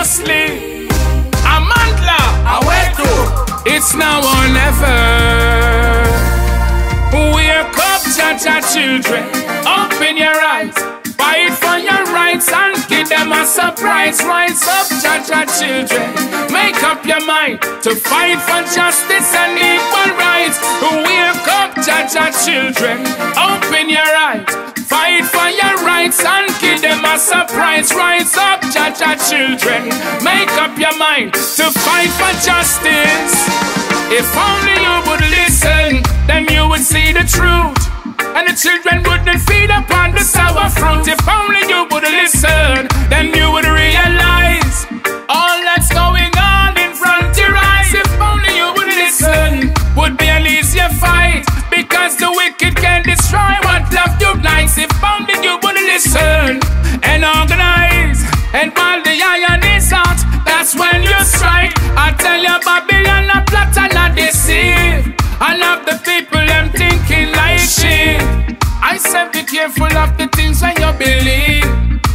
justly. Amandla, Awetu, it's now or never. Wake up, Jaja children, open your eyes, fight for your rights and give them a surprise. Rise up, Jaja children, make up your mind to fight for justice and equal rights. Wake up, Jaja children, open your eyes, fight for your rights and give them a surprise. Rise up, Jaja children, make up your mind to fight for justice. If only you would listen, then you would see the truth, and the children wouldn't feed upon the sour fruit. If only you would listen, then you would realize all that's going on in front of your eyes. If only you would listen, would be an easier fight, because the wicked can destroy what love unites. If only you would listen and organize, and while the iron is hot, that's when you strike. I tell you, Babylon a plot and a deceive. I love the people, them thinking like shit. I said be careful of the things when you believe.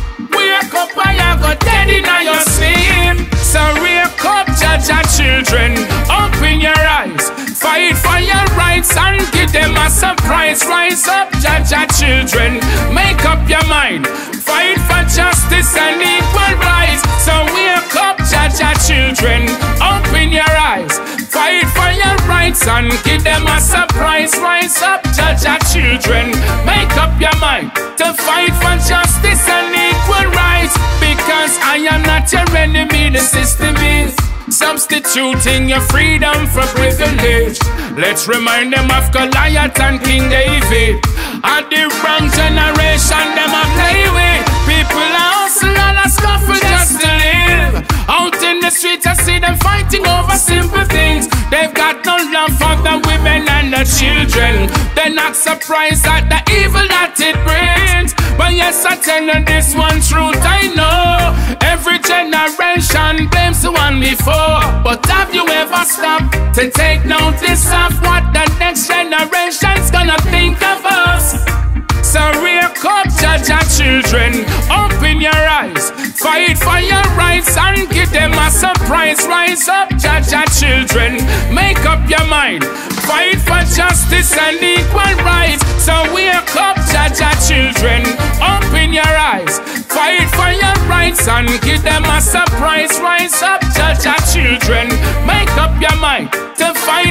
Wake up and you go dead in your sleep. So wake up, Jaja children, open your eyes, fight for your rights and give them a surprise. Rise up, Jaja children, make up your mind, fight for justice and equal rights. So wake up, Jaja children, open your eyes, fight for your rights and give them a surprise. Rise up, Jaja children, make up your mind to fight for justice and equal rights. Because I am not your enemy, the system is substituting your freedom for privilege. Let's remind them of Goliath and King David. At the wrong generation, them a play with. People are hustle and a scuffle just to live. Out in the streets, I see them fighting over simple things. They've got no love for the women and the children. They're not surprised at the evil that it brings. But yes, I tell you this one truth I know. Every generation blames the one before. But have you ever stopped to take notice of what the next generation's gonna think of us? So wake up, Jaja children, open your eyes, fight for your rights and give them a surprise. Rise up, Jaja children, make up your mind, fight for justice and equal rights. So wake up, Jaja children, open your eyes, fight for your rights and give them a surprise. Rise up, Jaja children, make up your mind to fight